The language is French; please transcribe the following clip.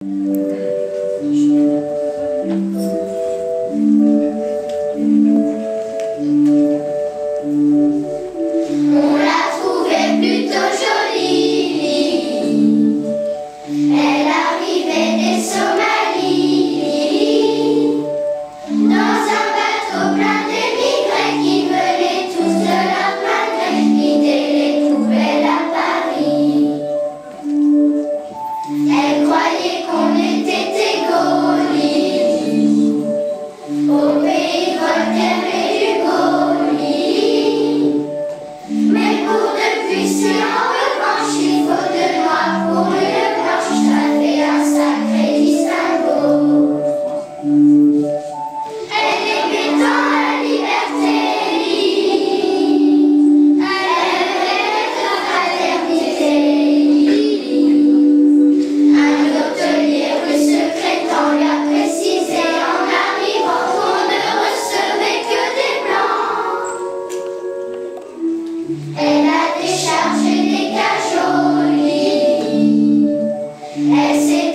On l'a trouvée plutôt jolie. Elle arrivait des Somalies, dans un bateau plein d'émigrés qui venaient tous de la planète vider les poubelles à Paris. Elle croyait qu'on était égolis au pays de Voltaire et Hugo. Mais pour depuis c'est en revanche, il faut de noir pour une blanche, ça fait un sacré distinguo. Elle aimait tant la liberté, elle aimait la fraternité. Un hôtelier rue secrétant lui a précisé en arrivant qu'on ne recevait que des blancs. Elle a déchargé des cajots, elle s'est